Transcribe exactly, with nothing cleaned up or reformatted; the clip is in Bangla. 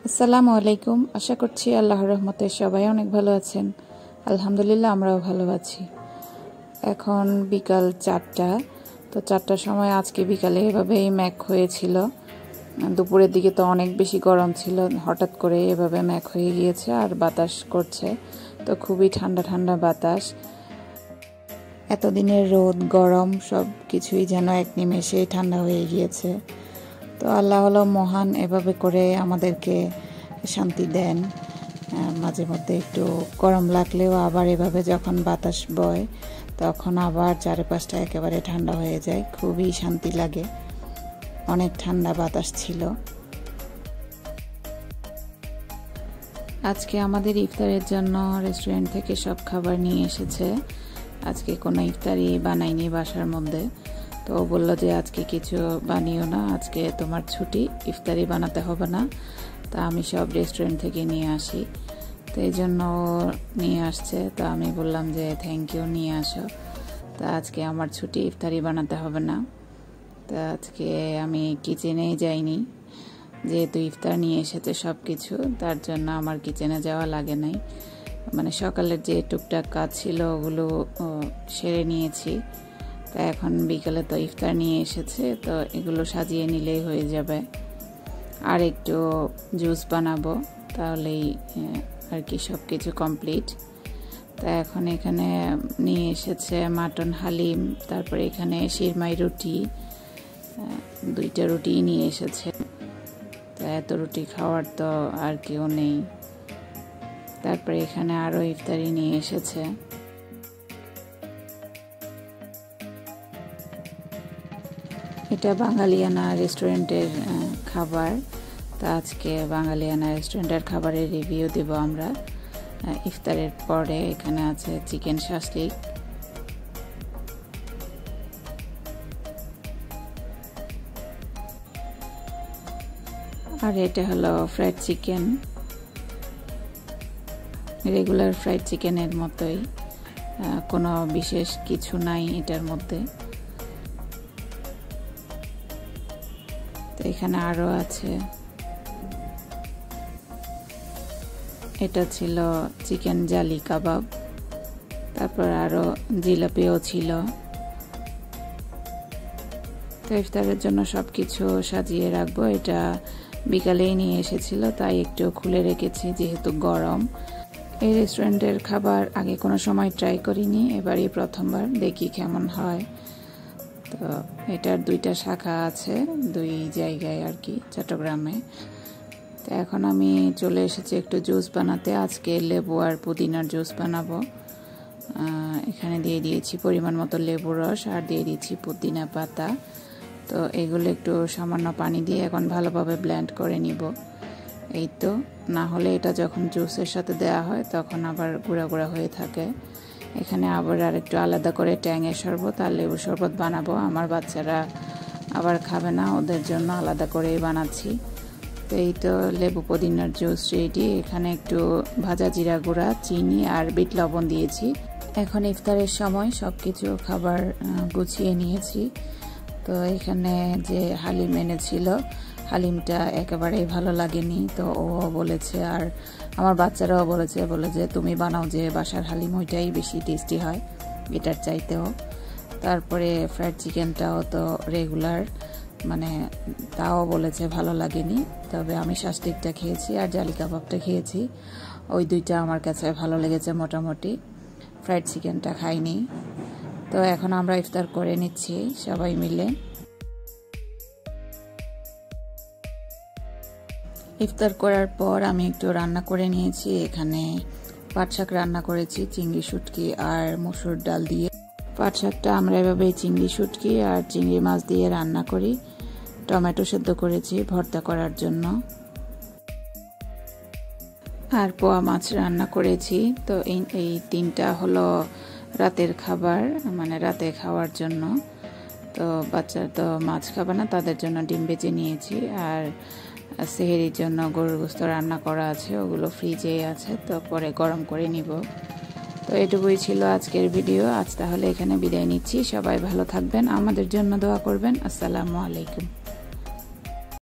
আসসালামু আলাইকুম। আশা করছি আল্লাহর রহমতে সবাই অনেক ভালো আছেন। আলহামদুলিল্লাহ আমরাও ভালো আছি। এখন বিকাল চারটা। তো চারটার সময় আজকে বিকালে এভাবেই মেঘ হয়েছিল। দুপুরের দিকে তো অনেক বেশি গরম ছিল, হঠাৎ করে এভাবে মেঘ হয়ে গিয়েছে আর বাতাস করছে। তো খুবই ঠান্ডা ঠান্ডা বাতাস। এতদিনের রোদ গরম সব কিছুই যেন এক নিমেষেই ঠান্ডা হয়ে গিয়েছে। তো আল্লাহ হলো মহান, এভাবে করে আমাদেরকে শান্তি দেন। মাঝে মধ্যে একটু গরম লাগলেও আবার এভাবে যখন বাতাস বয় তখন আবার চারপাশটা একেবারে ঠান্ডা হয়ে যায়, খুবই শান্তি লাগে। অনেক ঠান্ডা বাতাস ছিল। আজকে আমাদের ইফতারের জন্য রেস্টুরেন্ট থেকে সব খাবার নিয়ে এসেছে। আজকে কোনো ইফতারি বানাইনি বাসার মধ্যে। তো ও বললো যে আজকে কিছু বানিও না, আজকে তোমার ছুটি, ইফতারি বানাতে হবে না। তা আমি সব রেস্টুরেন্ট থেকে নিয়ে আসি। তো এই জন্য ও নিয়ে আসছে। তো আমি বললাম যে থ্যাংক ইউ, নিয়ে আসো। তা আজকে আমার ছুটি, ইফতারি বানাতে হবে না। তা আজকে আমি কিচেনেই যাইনি, যেহেতু ইফতার নিয়ে এসেছে সব কিছু, তার জন্য আমার কিচেনে যাওয়া লাগে নাই। মানে সকালের যে টুকটাক কাজ ছিল ওগুলো সেরে নিয়েছি। তা এখন বিকেলে তো ইফতার নিয়ে এসেছে, তো এগুলো সাজিয়ে নিলেই হয়ে যাবে। আর একটু জুস বানাবো, তাহলেই আর কি সব কিছু কমপ্লিট। তা এখন এখানে নিয়ে এসেছে মাটন হালিম, তারপরে এখানে শিরমাই রুটি, দুইটা রুটি নিয়ে এসেছে। তা এত রুটি খাওয়ার তো আর কেউ নেই। তারপরে এখানে আরও ইফতারি নিয়ে এসেছে। এটা বাঙালিয়ানা রেস্টুরেন্টের খাবার। তা আজকে বাঙালিয়ানা রেস্টুরেন্টের খাবারের রিভিউ দেব আমরা ইফতারের পরে। এখানে আছে চিকেন শাসলিক, আর এটা হলো ফ্রাইড চিকেন, রেগুলার ফ্রাইড চিকেনের মতোই, কোনো বিশেষ কিছু নাই এটার মধ্যে। তো এখানে আরো আছে, এটা ছিল চিকেন জালি কাবাব, তারপর আরো জিলাপিও ছিল। তো ইফতারের জন্য সবকিছু সাজিয়ে রাখবো। এটা বিকালেই নিয়ে এসেছিল, তাই একটু খুলে রেখেছি যেহেতু গরম। এই রেস্টুরেন্টের খাবার আগে কোনো সময় ট্রাই করিনি, এবারই প্রথমবার, দেখি কেমন হয়। তো এটার দুইটা শাখা আছে দুই জায়গায় আর কি, চট্টগ্রামে। তো এখন আমি চলে এসেছি একটু জুস বানাতে। আজকে লেবু আর পুদিনার জুস বানাবো। এখানে দিয়ে দিয়েছি পরিমাণ মতো লেবু রস, আর দিয়ে দিয়েছি পুদিনা পাতা। তো এগুলো একটু সামান্য পানি দিয়ে এখন ভালোভাবে ব্লেন্ড করে নিব। এই তো, না হলে এটা যখন জুসের সাথে দেওয়া হয় তখন আবার গুঁড়া গুঁড়া হয়ে থাকে। এখানে আবার আর একটু আলাদা করে ট্যাঙের শরবত আর লেবু শরবত বানাবো। আমার বাচ্চারা আবার খাবে না, ওদের জন্য আলাদা করেই বানাচ্ছি। তো এই তো লেবু পুদিনার জুস রেডি। এখানে একটু ভাজা জিরা গুঁড়া, চিনি আর বিট লবণ দিয়েছি। এখন ইফতারের সময় সব কিছু খাবার গুছিয়ে নিয়েছি। তো এখানে যে হালিম এনেছিল, হালিমটা একেবারেই ভালো লাগেনি। তো ও বলেছে, আর আমার বাচ্চারাও বলেছে, বলে যে তুমি বানাও যে বাসার হালিম, ওইটাই বেশি টেস্টি হয় এটার চাইতেও। তারপরে ফ্রাইড চিকেনটাও তো রেগুলার, মানে তাও বলেছে ভালো লাগেনি। তবে আমি শাসলিকটা খেয়েছি আর জালি কাবাবটা খেয়েছি, ওই দুইটা আমার কাছে ভালো লেগেছে মোটামুটি। ফ্রাইড চিকেনটা খাইনি। তো এখন আমরা ইফতার করে নিচ্ছি সবাই মিলে। ইফতার করার পর আমি একটু রান্না করে নিয়েছি। এখানে পাট শাক রান্না করেছি চিংড়ি শুটকি আর মসুর ডাল দিয়ে। পাট শাকটা আমরা এভাবে চিংড়ি শুটকি আর চিংড়ি মাছ দিয়ে রান্না করি। টমেটো সেদ্ধ করেছি ভর্তা করার জন্য, আর পোয়া মাছ রান্না করেছি। তো এই এই তিনটা হলো রাতের খাবার, মানে রাতে খাওয়ার জন্য। তো বাচ্চা তো মাছ খাবে না, তাদের জন্য ডিম ভেজে নিয়েছি। আর সেহেরির জন্য গরুর গোশত রান্না করা আছে, ওগুলো ফ্রিজেই আছে, তো পরে গরম করে নিব। তো এটুকুই ছিল আজকের ভিডিও। আজ তাহলে এখানে বিদায় নিচ্ছি। সবাই ভালো থাকবেন, আমাদের জন্য দোয়া করবেন। আসসালামু আলাইকুম।